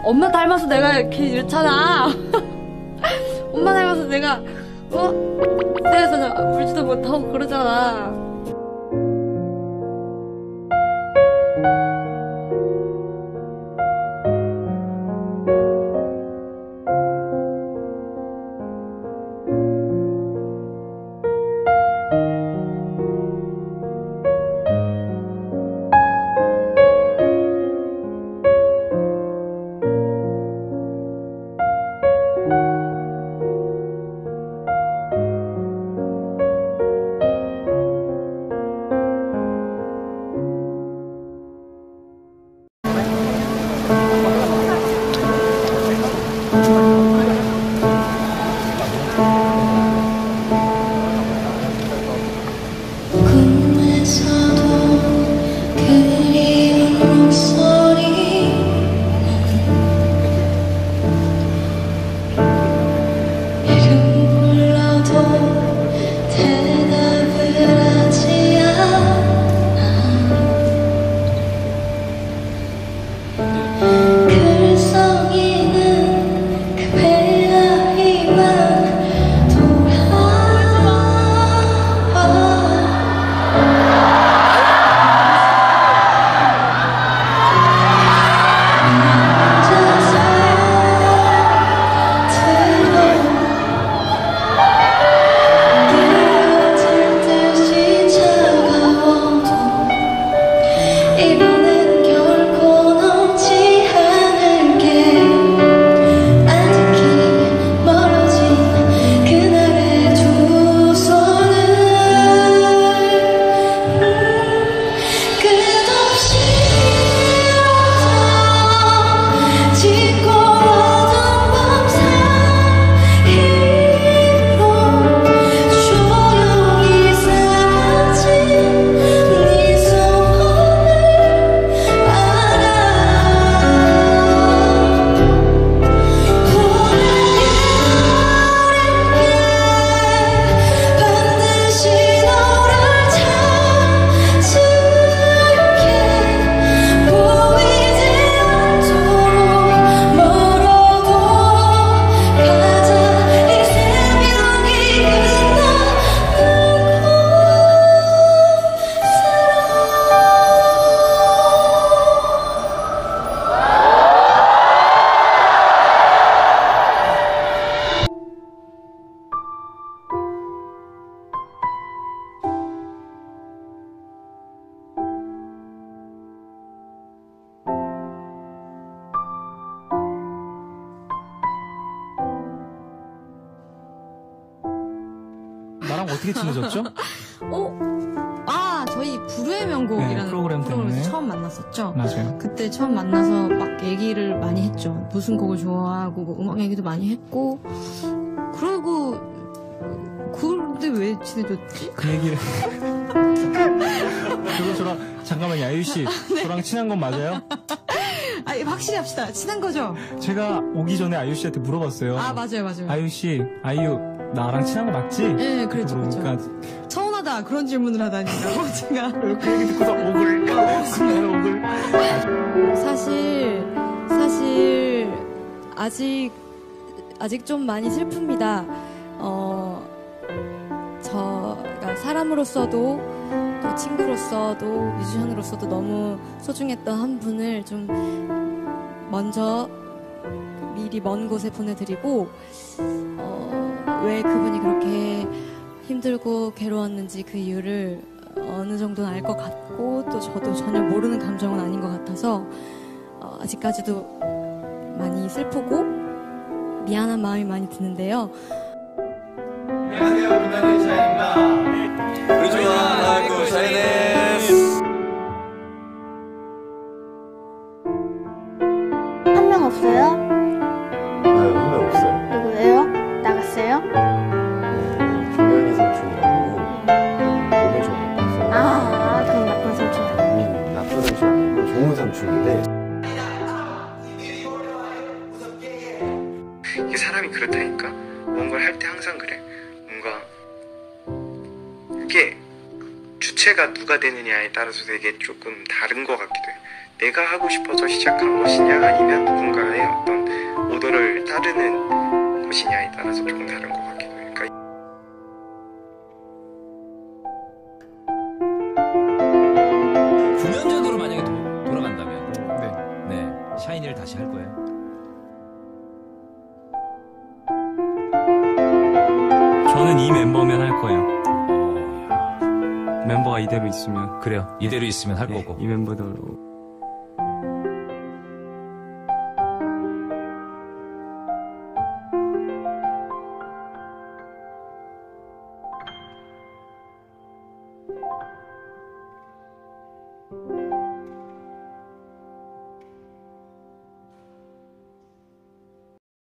엄마 닮아서 내가 이렇게 이렇잖아. 엄마 닮아서 내가 그래서 울지도 못하고 그러잖아. 나랑 어떻게 친해졌죠? 저희 불후의 명곡이라는 프로그램에서 처음 만났었죠. 맞아요. 그때 처음 만나서 막 얘기를 많이 했죠. 무슨 곡을 좋아하고 뭐 음악 얘기도 많이 했고. 그러고 근데 왜 친해졌지? 그 얘기를 저랑 잠깐만요. 아유씨 저랑 친한 건 맞아요? 확실히 합시다. 친한 거죠? 제가 오기 전에 아유씨한테 물어봤어요. 맞아요. 아유씨 아유 나랑 친한 거 맞지? 네, 그랬죠. 그러니까 서운하다 그런 질문을 하다니까고 제가 그 얘기 듣고서 억울. 사실 아직 좀 많이 슬픕니다. 저가 사람으로서도 또 친구로서도 뮤지션으로서도 너무 소중했던 한 분을 좀 먼저 미리 먼 곳에 보내드리고 왜 그분이 그렇게 힘들고 괴로웠는지 그 이유를 어느 정도는 알 것 같고 또 저도 전혀 모르는 감정은 아닌 것 같아서 아직까지도 많이 슬프고 미안한 마음이 많이 드는데요. 안녕하세요, 문화의 샤인입니다. 우리 좋아하고 샤이네스. 한 명 없어요? 네, 한 명 없어요. 누구예요? 나갔어요? 김현희 삼촌이라고 몸이 좀 나빠서. 그럼 나쁜 삼촌 아니네. 나쁜 삼촌 아니고 좋은 삼촌인데. 이게 사람이 그렇다니까. 뭔가를 할 때 항상 그래. 뭔가 이게 주체가 누가 되느냐에 따라서 되게 조금 다른 것 같기도 해. 내가 하고 싶어서 시작한 것이냐 아니면 누군가의 따르는 것이냐에 따라서 조금 다른 것 같기도 해요. 그러니까 구년 전으로 만약에 돌아간다면 네, 샤이니를 다시 할 거예요? 저는 이 멤버면 할 거예요. 야. 멤버가 이대로 있으면. 그래요. 이대로 있으면 할 네, 거고. 이 멤버대로.